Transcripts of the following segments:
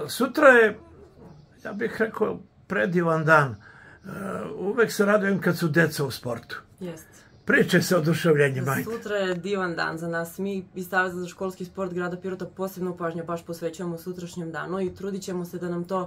Sutra je, ja bih rekao, predivan dan. Uvek se radujem kad su deca u sportu. Jeste. Priče se oduševljenjem, majte. Sutra je divan dan za nas. Mi iz Saveza za školski sport grada Pirota posebnu pažnju baš posvećujemo sutrašnjem danu i trudit ćemo se da nam to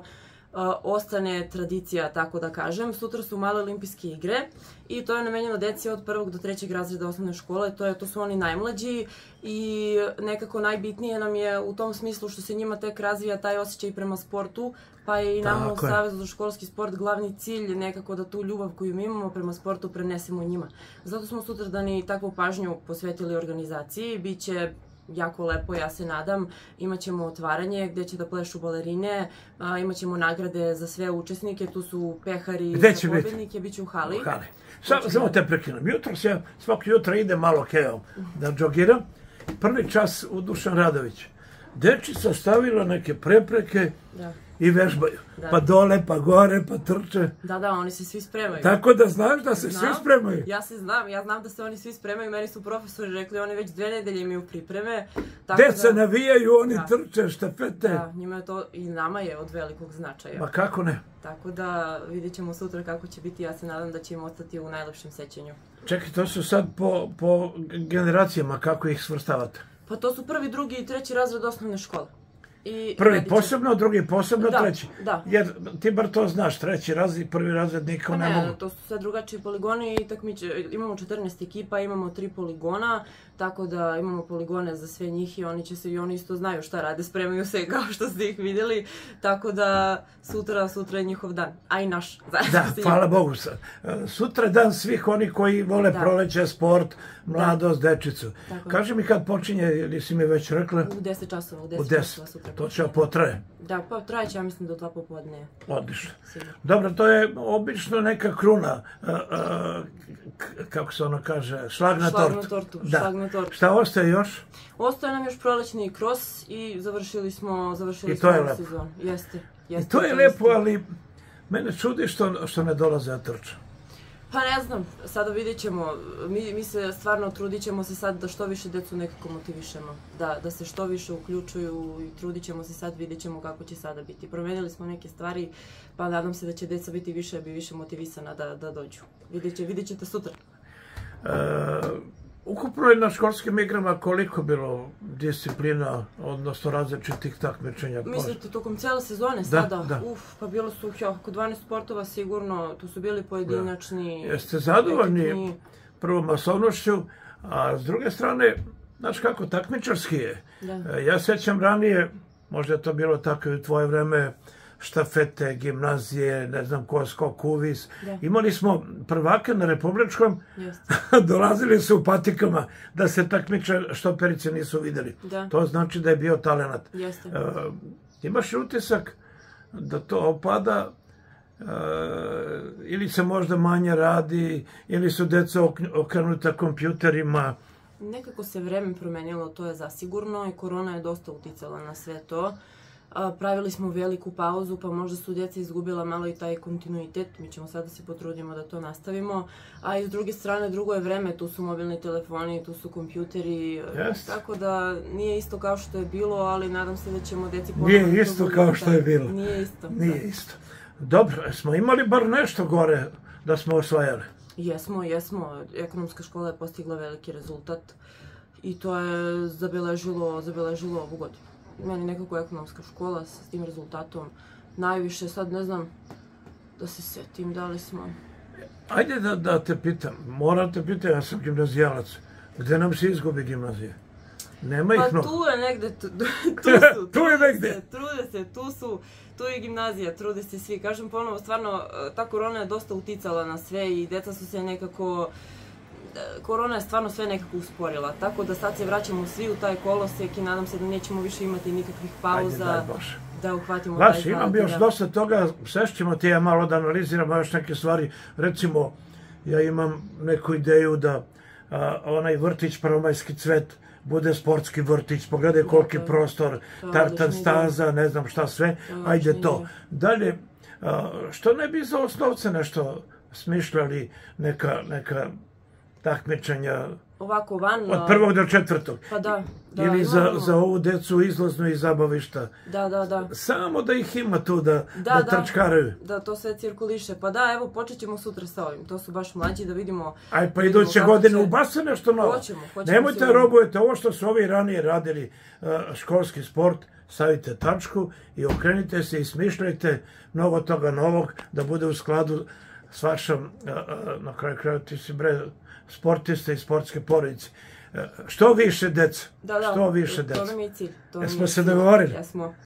ostane tradicija, tako da kažem. Sutra su male olimpijske igre i to je namenjeno deci od 1. do 3. razreda osnovne škole. To su oni najmlađi i nekako najbitnije nam je u tom smislu što se njima tek razvija taj osjećaj prema sportu, pa je i nama u Savezu za školski sport glavni cilj nekako da tu ljubav koju mi imamo prema sportu prenesemo njima. Zato smo sutradan i takvu pažnju posvetili organizaciji. Biće jako lepo, ja se nadam. Imaćemo otvaranje gde će da plešu balerine, imaćemo nagrade za sve učesnike, tu su pehari za pobednike, bit će u hali. Samo te prekinem. Jutros ja svako jutro idem malo keom da džogiram. Prvi čas u Dušan Radović. Dečica stavila neke prepreke i vežbaju. Pa dole, pa gore, pa trče. Da, oni se svi spremaju. Tako da znaš da se svi spremaju. Ja znam da se oni svi spremaju. Meni su profesori rekli, oni već 2 nedelje imaju pripreme. Deca navijaju, oni trče, štafete. Da, njima je to i nama je od velikog značaja. Ma kako ne? Tako da vidjet ćemo sutra kako će biti. Ja se nadam da će im ostati u najlepšem sećanju. Čekaj, to su sad po generacijama, kako ih svrstavate? Pa to su 1., 2. i 3. razred osnovne škole. Prvi posebno, drugi posebno, treći. Da. Jer ti bar to znaš, 3. razred i 1. razred niko ne mogu. To su sve drugačiji poligoni i imamo 14 ekipa, imamo 3 poligona, tako da imamo poligone za sve njih i oni isto znaju šta rade, spremaju se kao što ste ih vidjeli, tako da sutra je njihov dan, a i naš. Da, hvala Bogu. Sutra je dan svih oni koji vole proleće, sport, mladost, dečicu. Kaži mi kad počinje, ili si mi već rekla? U 10 časova, u 10 časova sutra. To će potraje? Da, pa trajeće, ja mislim, do 2 popodne. Odlično. Dobro, to je obično neka kruna, kako se ono kaže, šlag na tortu. Šlag na tortu. Šta ostaje još? Ostaje nam još prolećni kros i završili smo sezon. Jeste. I to je lepo, ali mene čudi što ne dolaze da trče. Pa ne znam, sada vidjet ćemo, mi se stvarno trudit ćemo se sad da što više decu nekako motivišemo, da se što više uključuju i trudit ćemo se sad, vidjet ćemo kako će sada biti. Promenili smo neke stvari, pa nadam se da će deca biti više motivisana da dođu. Vidjet ćete sutra. Ukupno je na školskim igrama koliko bilo disciplina, odnosno različitih takmičenja? Mislite, tokom cijele sezone sada? Pa bilo su oko 12 sportova sigurno, tu su bili pojedinačni. Jeste zadovoljni prvom masovnošću, a s druge strane, znaš kako, takmičarski je. Ja sećam ranije, možda je to bilo tako i u tvoje vreme, štafete, gimnazije, ne znam ko, skok, uvis. Imali smo prvake na republičkom, dolazili su u patikama da se takmiče, štoperice nisu videli. To znači da je bio talenat. Imaš utisak da to opada ili se možda manje radi, ili su deca okrenuta kompjuterima? Nekako se vreme promenilo, to je zasigurno i korona je dosta uticala na sve to. Pravili smo veliku pauzu, pa možda su djeca izgubila malo i taj kontinuitet. Mi ćemo sad da se potrudimo da to nastavimo. A i s druge strane, drugo je vreme, tu su mobilni telefoni, tu su kompjuteri. Tako da nije isto kao što je bilo, ali nadam se da ćemo deci ponovno... Nije isto kao što je bilo. Nije isto. Nije isto. Dobro, smo imali bar nešto gore da smo osvajali? Jesmo. Ekonomska škola je postigla veliki rezultat i to je zabeležilo ovu godinu. Meni nekako ekonomska škola s tim rezultatom najviše, sad ne znam da se setim, da li smo... Ajde da te pitam, moram te pitam, ja sam gimnazijalac, gde nam se izgubi gimnazija? Nema ih mnogo. Pa tu je negde, tu je negde. Trude se, tu je gimnazija, trude se svi. Kažem ponovo, stvarno, ta korona je dosta uticala na sve i deca su se nekako... Korona je stvarno sve nekako usporila, tako da sad se vraćamo svi u taj kolosek i nadam se da nećemo više imati nikakvih pauza, da uhvatimo taj zalog. Imam još dosta toga, sešćemo ti ja malo da analiziramo još neke stvari. Recimo, ja imam neku ideju da onaj vrtić Prvomajski cvet bude sportski vrtić, pogledaj koliki prostor, tartan staza, ne znam šta sve, ajde to. Dalje, što ne bi za osnovce nešto smišljali, neka takmičenja ovako van... Od 1. do 4. Pa da. Ili za ovu decu izlazno iz zabavišta. Da. Samo da ih ima tu da trčkaraju. Da, to sve cirkuliše. Pa da, evo, počet ćemo sutra sa ovim. To su baš mlađi, da vidimo... Aj, pa iduće godine ubace nešto novo. Hoćemo. Nemojte robujete ovo što su ovi ranije radili školski sport, stavite tačku i okrenite se i smišljajte mnogo toga novog da bude u skladu s vašom, na kraju kraja ti si sportiste i sportske porodice. Što više deca. Da, što više deca. To nam je cilj. Jesmo se dogovorili? Jesmo.